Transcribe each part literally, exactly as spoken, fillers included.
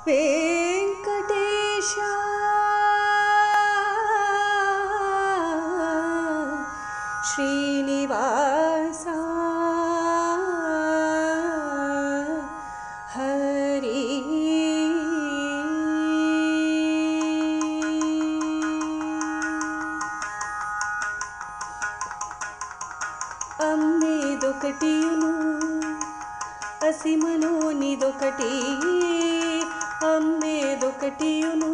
वेंकटेश श्रीनिवास हरि అమ్మేదొకటిను అసిమలోనిదొకటి అమ్మేదొకటిను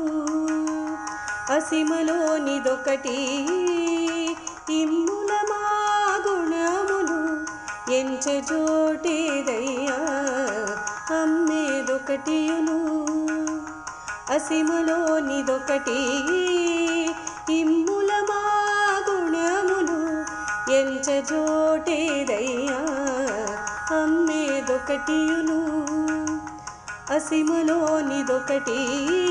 అసిమలోనిదొకటి ఇమ్ముల మా గుణములు ఎంచజోటేదయ్యా అమ్మేదొకటిను అసిమలోనిదొకటి ఇమ్ముల మా గుణములు ఎంచజోటేదయ్యా అమ్మేదొకటిను అసిమలోనిదొకటి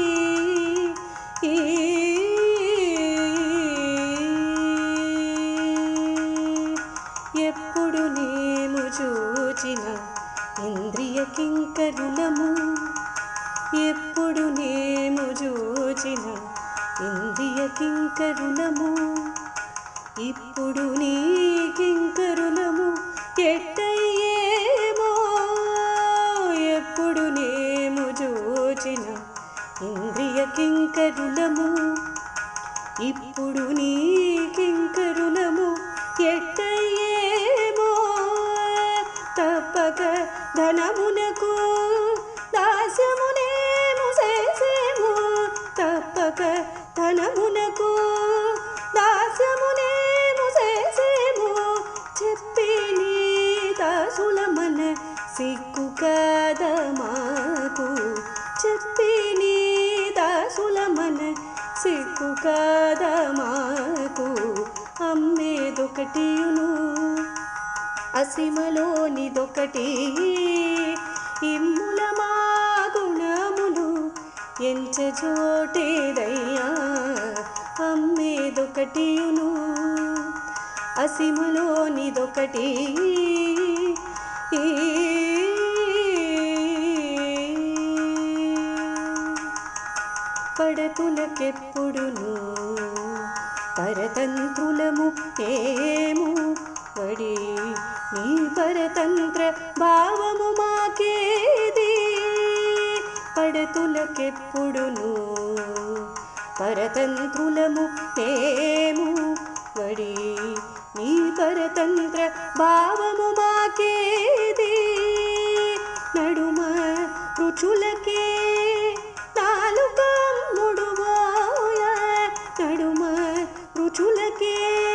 ఎప్పుడు నేము చూచిన ఇంద్రియ కింకరులము ఎప్పుడు నేము చూచిన ఇంద్రియ కింకరులము ఇప్పుడు నీ కింకరులము ఎట్టయ్యేమో ఎప్పుడు నేము చూచిన ఇంద్రియ కింకరులము ఇప్పుడు నీ కింకరులము ఎట్టయ్యేమో తప్పక ధనమునకు దాస్యమునేము చేసేము తప్పక ధనమునకు దాస్యమునేము చేసేము చెప్పి నీ దాసులమన సిగ్గు కదా మాకు చెప్పి నీ దాసులమన సిగ్గు కదా మాకు అమ్మేదొకటిను అసిమలోనిదొకటి ఇమ్ముల మా గుణములు ఎంచజోటేదయ్యా అమ్మేదొకటిను అసిమలోనిదొకటి పడతులకెప్పుడును పరతంత్రులము ఏము పడి నీ పరతంత్ర భావము మాకేది పడతులకెప్పుడును పరతంత్రులము ఏము పడి నీ పరతంత్ర భావము మాకేది నడుమ రుచులకే నాలుకమ్ముడువోయ నడుమ రుచులకే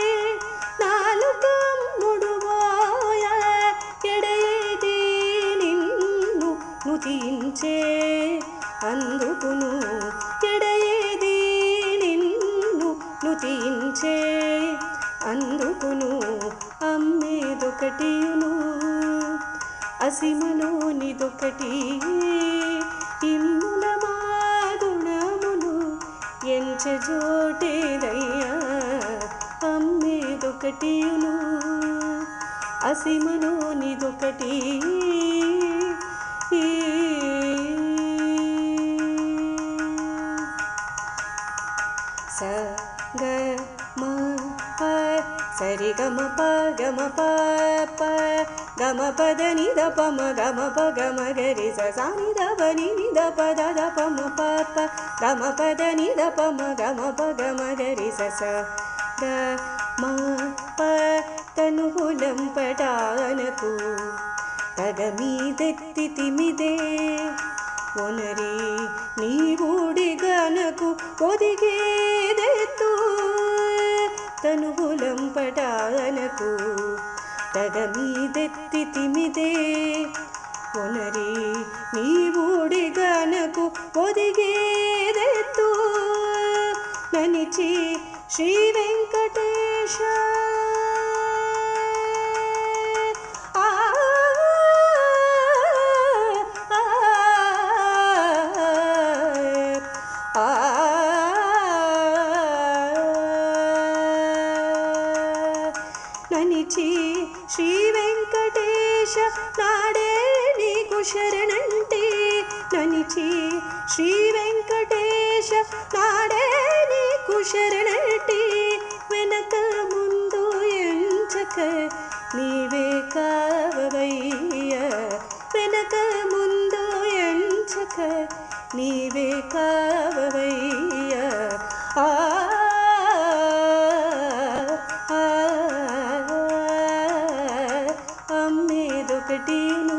నాలుకమ్ముడువోయ ఎడయేది నిన్ను నుతించే అందుకును ఎడయేది నిన్ను నుతించే అందుకును అమ్మేదొకటిను అసిమలోనిదొకటి ఇమ్ముల మా గుణములు ఎంచజోటేదయ్యా అమ్మేదొకటిను అసిమలోనిదొకటి స గ మ ప సరి గమ ప గమ ప ప గమ పద ని ద ప మ గమ ప గమ గరి స సా ని ద ప ని ని ద ప ద ద ప మ ప ప గమ పద ని ద ప మ గమ ప గమ గరి స స గ మ ప తనుగులం పటానకు తగమీదెత్తి తిమిదే ఒనరి నీవుడిగనకు ఒదిగేదెత్తు తనుగులం పటానకు తగమీదెత్తి తిమిదే ఒనరి నీవుడిగనకు ఒదిగేదెత్తు ననిచి శ్రీ వెంకటేశ ననిచి శ్రీ వెంకటేశ నాడే నీకు శరణంటే పంచక నీవే కావవయ్యా. ఆ అమ్మేదొకటిను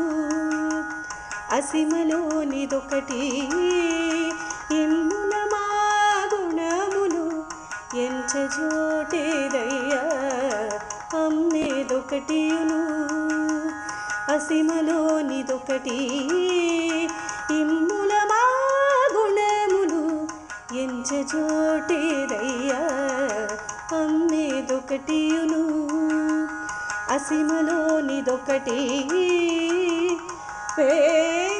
అసిమలోనిదొకటి, ఇమ్ముల మా గుణములు ఎంచ జోటేదయ్యా. అమ్మేదొకటిను అసిమలోనిదొకటి, ఇమ్ముల మా గుణములు ఎంచ జోటేదయ్యా. అమ్మేదొకటిను అసిమలోనిదొకటి.